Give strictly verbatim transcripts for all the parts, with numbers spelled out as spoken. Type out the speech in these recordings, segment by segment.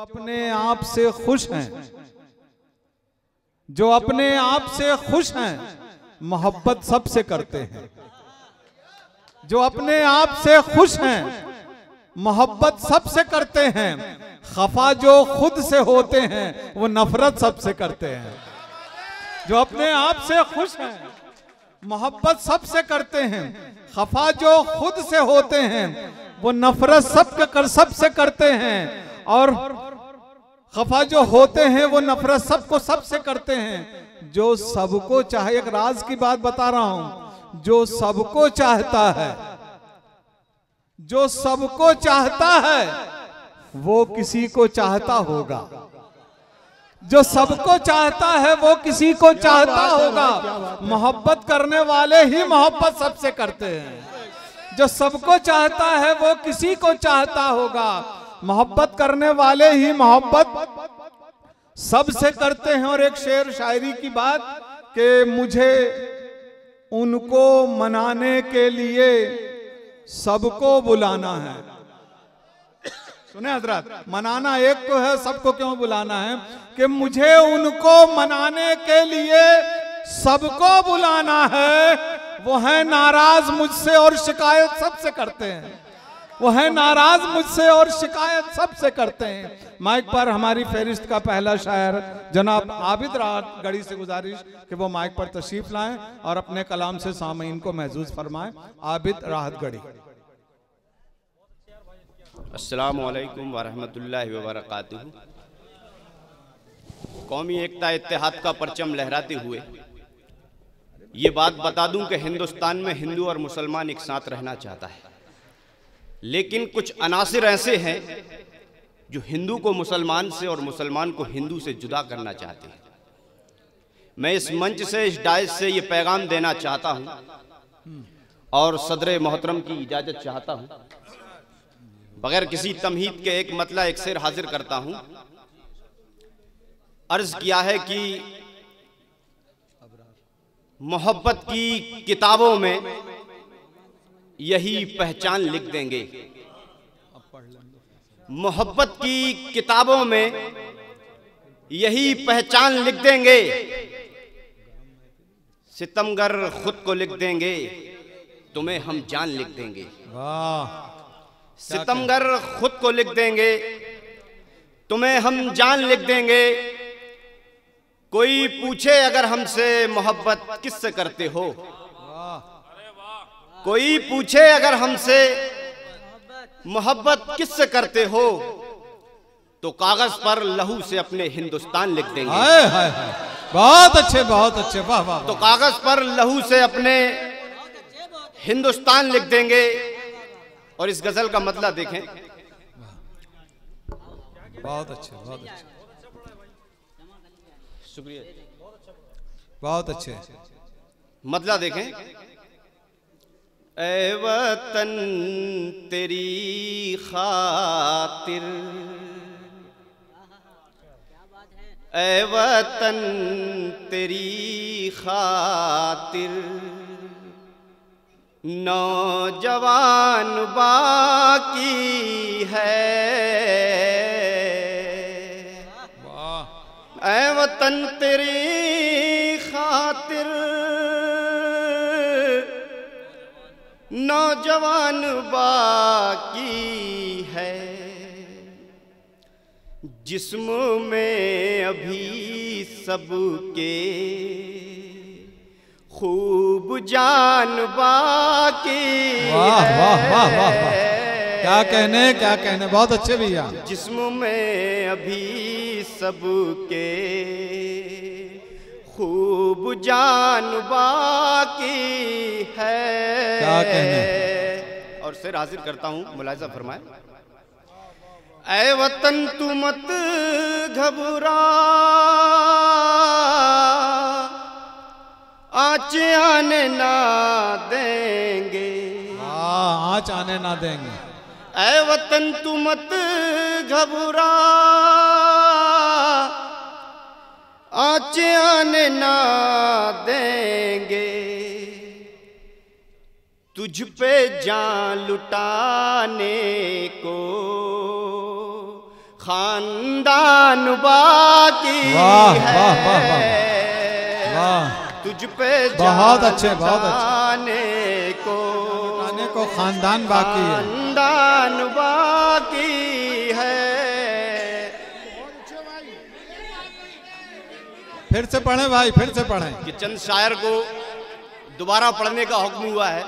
अपने आप से खुश हैं, जो अपने आप से खुश हैं, मोहब्बत सबसे करते हैं। जो अपने आप से खुश हैं, मोहब्बत सबसे करते हैं। खफा जो खुद से होते हैं, वो नफरत सबसे करते हैं। जो अपने आप से खुश हैं, मोहब्बत सबसे करते हैं। खफा जो खुद से होते हैं, वो नफरत सब कर सबसे करते हैं। और खफा जो होते हैं, वो नफरत सबको सबसे करते हैं। जो सबको चाहे, एक राज की बात बता रहा हूं, जो सबको चाहता है, जो सबको चाहता है, वो किसी को चाहता होगा। जो सबको चाहता है, वो किसी को चाहता होगा। मोहब्बत करने वाले ही मोहब्बत सबसे करते हैं। जो सबको चाहता है, वो किसी को चाहता होगा। मोहब्बत करने वाले ही मोहब्बत सबसे करते हैं। और एक शेर शायरी की बात कि मुझे उनको मनाने के लिए सबको बुलाना है। सुने हजरत, मनाना एक तो है, सबको क्यों बुलाना है? कि मुझे उनको मनाने के लिए सबको बुलाना है। वो है नाराज मुझसे और शिकायत सबसे करते हैं। वो है नाराज मुझसे और शिकायत सबसे करते हैं। माइक पर हमारी फेरिस्त का पहला शायर जनाब आबिद राहत गढ़ी से गुजारिश कि वो माइक पर तशरीफ लाएं और अपने कलाम से सामीन को महजूज फरमाएं। आबिद राहत गढ़ी। अस्सलामु अलैकुम वरहमतुल्लाहि वबरकातुहू। कौमी एकता इत्तेहाद का परचम लहराते हुए ये बात बता दूं कि हिंदुस्तान में हिंदू और मुसलमान एक साथ रहना चाहता है, लेकिन कुछ अनासिर ऐसे हैं जो हिंदू को मुसलमान से और मुसलमान को हिंदू से जुदा करना चाहते हैं। मैं इस मंच से, इस डायस से ये पैगाम देना चाहता हूं और सदर मोहतरम की इजाजत चाहता हूं। बगैर किसी तमहीद के एक मतला एक शेर हाजिर करता हूं। अर्ज किया है कि मोहब्बत की किताबों में यही पहचान लिख देंगे। मोहब्बत की किताबों में यही पहचान लिख देंगे। सितमगर खुद को लिख देंगे, तुम्हें हम जान लिख देंगे। वाह! सितमगर खुद को लिख देंगे, तुम्हें हम जान लिख देंगे। कोई पूछे अगर हमसे मोहब्बत किससे करते हो, कोई पूछे अगर हमसे मोहब्बत किससे करते हो, तो कागज पर लहू से अपने हिंदुस्तान लिख देंगे। हाय हाय हाय, बहुत अच्छे, बहुत अच्छे, वाह वाह। तो कागज पर लहू से अपने हिंदुस्तान लिख देंगे। और इस गजल का मतलब देखें। बहुत अच्छे, बहुत अच्छे, शुक्रिया, बहुत अच्छे। मतलब देखें। ऐ वतन तेरी खातिर, ऐ वतन तेरी खातिर, नौजवान बाकी है। ऐ वतन तेरी खातिर, नौजवान बाकी है। जिस्म में अभी सबके खूब जान बाकी। वाह वाह वाह वाह वाह, क्या कहने, क्या कहने, बहुत अच्छे भैया। जिस्म में अभी सबके खूब जान बाकी है। क्या कहने। और शेर हाजिर करता हूं, मुलाहिजा फरमाए। ऐ वतन तू मत घबरा, आँच आने ना देंगे। हाँ, आँच आने ना देंगे। ऐ वतन तू मत घबरा, आँच आने ना देंगे। तुझ पे जान लुटाने को खानदान बाकी वाह है। वाह वाह वाह वाह, तुझ पे बहुत अच्छे बहुत अच्छे। जाने को आने को खानदान बाकी है, खानदान बाकी है। फिर से पढ़ें भाई, फिर से पढ़ें। कि चंद शायर को दोबारा पढ़ने का हुक्म हुआ है।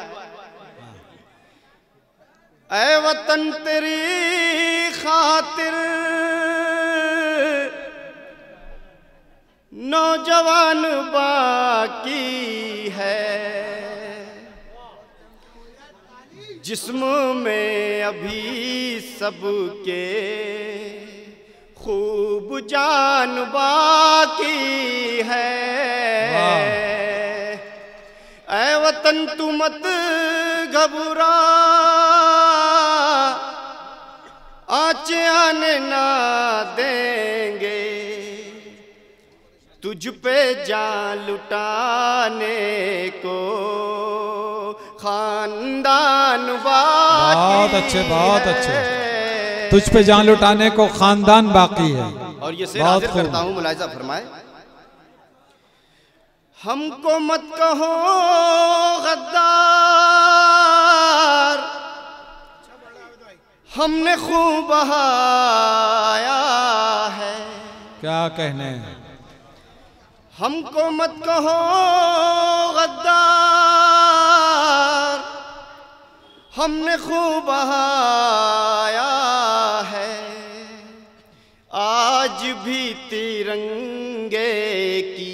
ऐ वतन तेरी खातिर नौजवान बाकी है, जिस्म में अभी सबके खूब जान बाकी है। ऐ वतन तू मत घबरा, आँच आने ना देंगे, तुझ पे जान लुटाने को खानदान बाकी। बहुत अच्छे बहुत अच्छे। तुझ पे जान लुटाने को खानदान बाकी है। और ये शेर हाजिर करता हूं, मुलाहिजा फरमाए। हमको मत कहो गद्दार, हमने खूब बहाया है। क्या कहने, हमको मत कहो गद्दार, हमने खूब बहाया है। आज भी तिरंगे की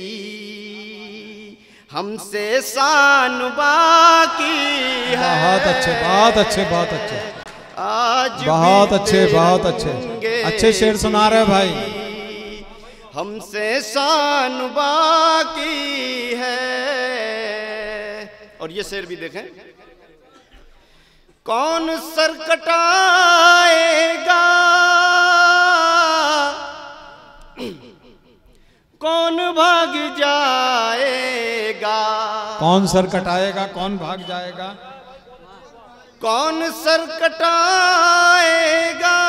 हमसे शान बाकी है। बहुत अच्छे बहुत अच्छे बहुत अच्छे, आज बहुत अच्छे बहुत अच्छे अच्छे शेर सुना रहे भाई। हमसे शान बाकी है। और ये शेर भी देखें। कौन सर कटाएगा, कौन भाग जाएगा। कौन सर कटाएगा, कौन भाग जाएगा। कौन सर कटाएगा,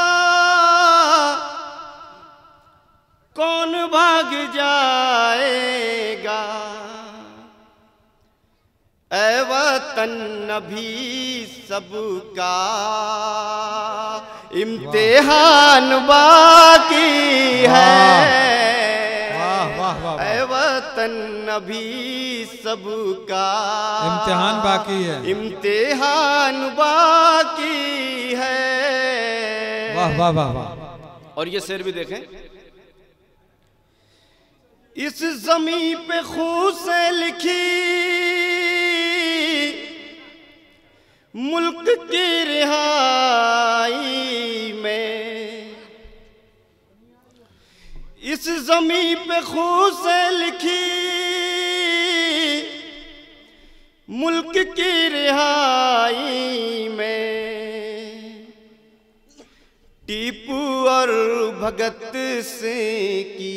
कौन भाग जाएगा। ऐ वतन अभी सबका इम्तिहान बाकी है। वाह वाह वाह, ऐ वतन अभी सबका इम्तिहान बाकी है। इम्तिहान बाकी है। वाह वाह वाह वाह। और ये शेर भी देखें। इस ज़मीं पे खून से लिखी मुल्क की रिहाई में, इस ज़मीं पे खून से लिखी मुल्क की रिहाई में। टीपू और भगत सिंह की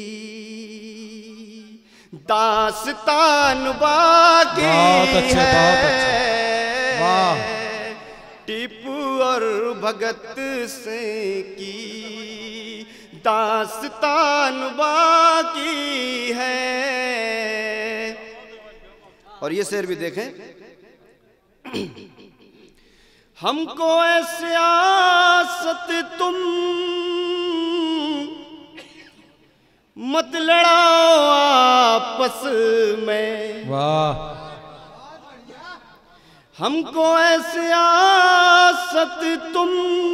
दास्तान बाकी बहुत अच्छे बहुत अच्छे, वाह। टीपू और भगत सिंह की दास्तान बाकी है। और ये शेर भी देखें। हमको ऐसे आसत तुम मत लड़ाओ आपस में। वाह। हमको ऐसे आसत तुम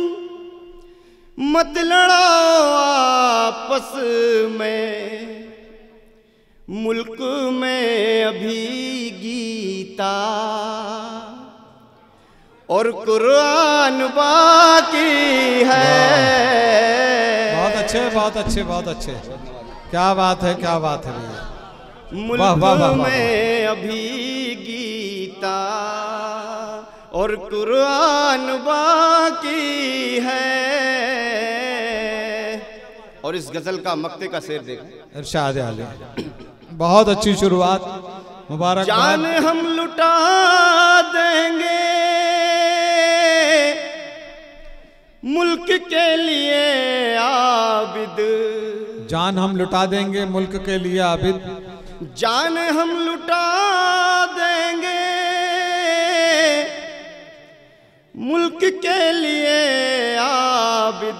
मत लड़ाओ आपस में। मुल्क में अभी गीता और कुरान बाकी है। बहुत अच्छे बहुत अच्छे बहुत अच्छे, क्या बात है क्या बात है भैया। मुल्क वाह, वाह, वाह, वाह। में अभी गीता और कुरान बाकी है। और इस गजल का मक्ते का शेर देखें। इरशाद आले, बहुत अच्छी शुरुआत, मुबारक। जान हम लुटा देंगे मुल्क के लिए आबिद, जान हम लुटा देंगे मुल्क के लिए आबिद, जान हम लुटा देंगे मुल्क के लिए आबिद,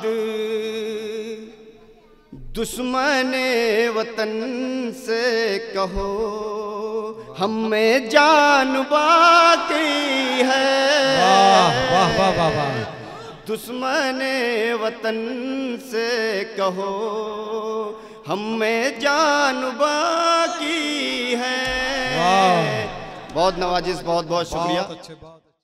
दुश्मने वतन से कहो हमें जान बाकी है। वाह वाह वाह वाह वाह। दुश्मने वतन से कहो हमें जान बाकी है। वाह। बहुत नवाजिश, बहुत बहुत शुक्रिया। बहुत अच्छे, बहुत